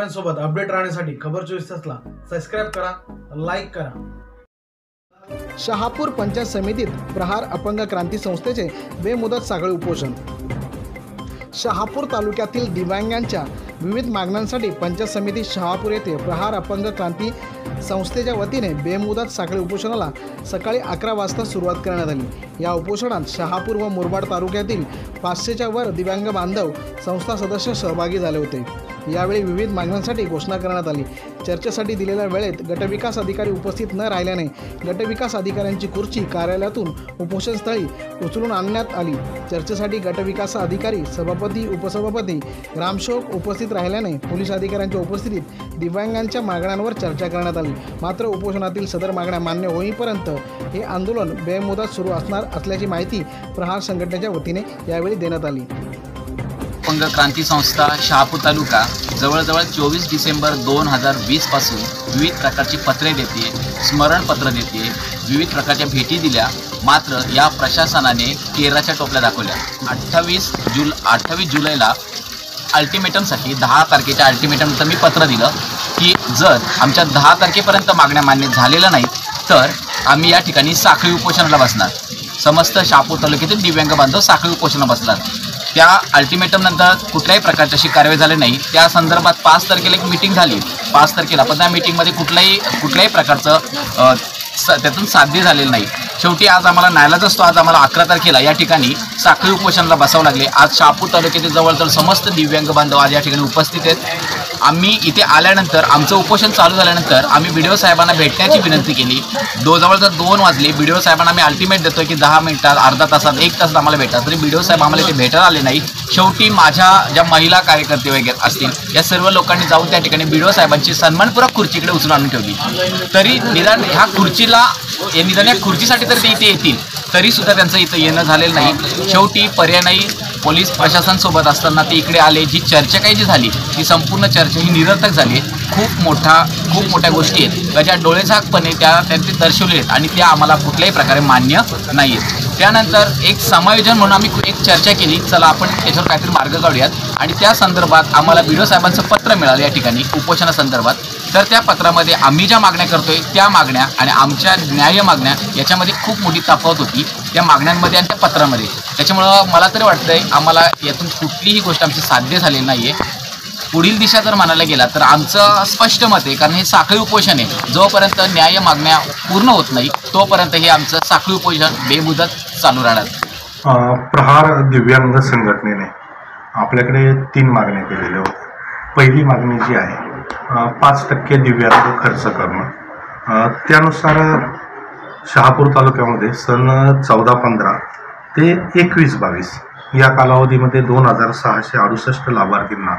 बातम्यांसोबत update राहण्यासाठी खबर 24 तासला subscribe करा, लाईक करा। शहापूर पंचायत समितीत प्रहार अपंग क्रांती संस्थेचे बेमुदत साखळी उपोषण। शहापूर तालुक्यातील दिव्यांगांच्या विविध मागण्यांसाठी पंचायत समिती शहापूर येथे प्रहार अपंग क्रांती संस्थेच्या वतीने बेमुदत साखळी उपोषणाला सकाळी 11 वाजता सुरुवात करण्यात आली। या उपोषणात शहापूर व मुरबाड तालुक्यातील 500च्या वर दिव्यांग बांधव संस्था सदस्य सहभागी झाले होते। यावेळी विविध मागण्यांसाठी घोषणा करण्यात आली। चर्चेसाठी दिलेल्या वेळेत गटविकास अधिकारी उपस्थित न राहिल्याने गटविकास अधिकाऱ्यांची खुर्ची कार्यालयातून उपोषणस्थळी उचलून आणण्यात आली। चर्चेसाठी गटविकास अधिकारी, सभापती, उपसभापती, ग्रामसेवक उपस्थित राहिल्याने पोलीस अधिकाऱ्यांच्या उपस्थितीत दिव्यांगांच्या मागण्यांवर चर्चा करण्यात आली। मात्र उपोषणातील सदर मागण्या मान्य होईपर्यंत हे आंदोलन बेमुदत सुरू असणार असल्याची माहिती प्रहार संघटनेच्या वतीने यावेळी देण्यात आली। अपंग क्रांती संस्था शहापूर तालुका जवळजवळ 24 डिसेंबर 2020 पासून विविध प्रकारची पत्रे देते, स्मरणपत्र देते, विविध प्रकारच्या भेटी दिल्या। मात्र या प्रशासनाने केराच्या टोपल्या दाखवल्या। 28 जुलैला अल्टिमेटमसाठी 10 तारखेच्या अल्टिमेटमनंतर मी पत्र दिलं की जर आमच्या 10 तारखेपर्यंत मागण्या मान्य झालेल्या नाहीत तर आम्ही या ठिकाणी साखळी उपोषणाला बसणार। समस्त शहापूर तालुक्यातील दिव्यांग बांधव साखळी उपोषणाला बसणार। त्या अल्टिमेटमनंतर कुठल्याही प्रकारची अशी कारवाई झाली नाही। त्या संदर्भात 5 तारखेला एक मीटिंग झाली। 5 तारखेला पण त्या मीटिंगमध्ये कुठल्याही प्रकारचं त्यातून साध्य झालेलं नाही। शेवटी आज आम्हाला नाईलाज असतो, आज आम्हाला 11 तारखेला या ठिकाणी साखळी उपोषणाला बसावं लागले। आज शहापूर तालुक्यातील जवळजवळ समस्त दिव्यांग बांधव आज या ठिकाणी उपस्थित आहेत। आम्ही इथे आल्यानंतर आमचं उपोषण चालू झाल्यानंतर आम्ही BDO साहेबांना भेटण्याची विनंती केली। जवळजवळ 2 वाजले। BDO साहेबांना आम्ही अल्टिमेट देतोय की 10 मिनिटात, अर्धा तासात, 1 तासात आम्हाला भेटा, तरी BDO साहेब आम्हाला इथे भेटायला आले नाही। शेवटी माझ्या ज्या महिला कार्यकर्ते वगैरे असतील या सर्व लोकांनी जाऊन त्या ठिकाणी BDO साहेबांची सन्मानपूर्वक खुर्चीकडे उचलून आणून ठेवली। तरी निदान ह्या खुर्चीसाठी तर ते इथे येतील तरी सुद्धा त्यांचं इथं येणं झालेलं नाही। शेवटी पर्याय नाही, पोलीस प्रशासनासोबत असताना ते इकडे आले। जी चर्चा काही जी झाली ती संपूर्ण चर्चा ही निरर्थक झाली। खूप मोठ्या गोष्टी आहेत ज्या डोळेझाकपणे त्यांचे दर्शवले आहेत आणि त्या आम्हाला कुठल्याही प्रकारे मान्य नाही आहेत। त्यानंतर एक समायोजन म्हणून आम्ही एक चर्चा केली, चला आपण त्याच्यावर काहीतरी मार्ग काढूयात। आणि त्या संदर्भात आम्हाला BDO साहेबांचं पत्र मिळालं या ठिकाणी उपोषणासंदर्भात। तर त्या पत्रामध्ये आम्ही ज्या मागण्या करतोय त्या मागण्या आणि आमच्या न्याय मागण्या याच्यामध्ये खूप मोठी तफावत होती त्या मागण्यांमध्ये आणि त्या पत्रामध्ये। त्याच्यामुळं मला तरी वाटतंय आम्हाला यातून कुठलीही गोष्ट आमची साध्य झालेली नाही आहे। पुढील दिशा जर म्हणायला गेला तर आमचं स्पष्ट मत आहे, कारण हे साखळी उपोषण आहे, जोपर्यंत न्याय मागण्या पूर्ण होत नाही तोपर्यंत हे आमचं साखळी उपोषण बेमुदत चालू राहणार। प्रहार दिव्यांग संघटनेने आपल्याकडे 3 मागण्या केलेल्या होत्या। पहिली मागणी जी आहे 5% दिव्यांग खर्च करणं। त्यानुसार शहापूर तालुक्यामध्ये सन 14-15 ते 21-22 या कालावधीमध्ये 2668 लाभार्थींना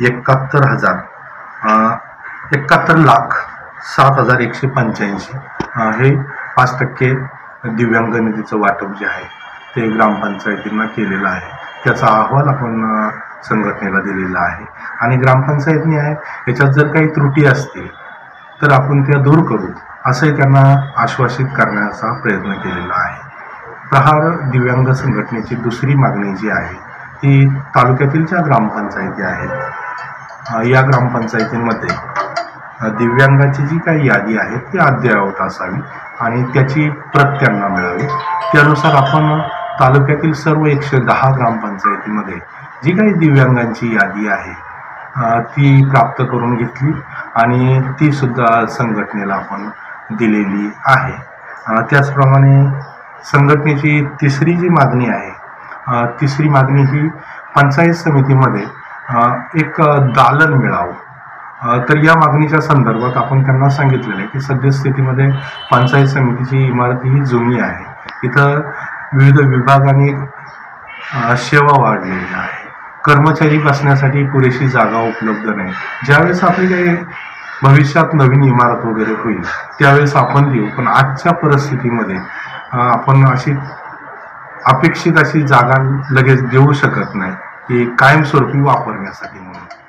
71,07,185 हे 5% दिव्यांग निधीचं वाटप जे आहे ते ग्रामपंचायतींना केलेलं आहे। त्याचा अहवाल आपण संघटनेला दिलेला आहे आणि ग्रामपंचायतनी आहे याच्यात जर काही त्रुटी असतील तर आपण त्या दूर करू असंही त्यांना आश्वासित करण्याचा प्रयत्न केलेला आहे। प्रहार दिव्यांग संघटनेची दुसरी मागणी जी आहे ती तालुक्यातील ज्या ग्रामपंचायती आहेत या ग्रामपंचायतींमध्ये दिव्यांगाची जी काही यादी आहे ती अद्ययावत असावी आणि त्याची प्रत त्यांना मिळावी। त्यानुसार आपण तालुक्यातील सर्व 110 ग्रामपंचायतीमध्ये जी काही दिव्यांगांची यादी आहे ती प्राप्त करून घेतली आणि ती सुद्धा संघटनेला आपण दिलेली आहे। त्याचप्रमाणे संघटनेची तिसरी जी मागणी आहे तिसरी मागणी ही पंचायत समितीमध्ये एक दालन मिळावं। तर या मागणीच्या संदर्भात आपण त्यांना सांगितलेलं आहे की सद्यस्थितीमध्ये पंचायत समितीची इमारत ही जुनी आहे, इथं विविध विभागांनी सेवा वाढलेली आहे, कर्मचारी बसण्यासाठी पुरेशी जागा उपलब्ध नाही। ज्यावेळेस आपली काही भविष्यात नवीन इमारत वगैरे होईल त्यावेळेस आपण देऊ, पण आजच्या परिस्थितीमध्ये आपण अशी अपेक्षित अशी जागा लगेच देऊ शकत नाही की कायमस्वरूपी वापरण्यासाठी म्हणून।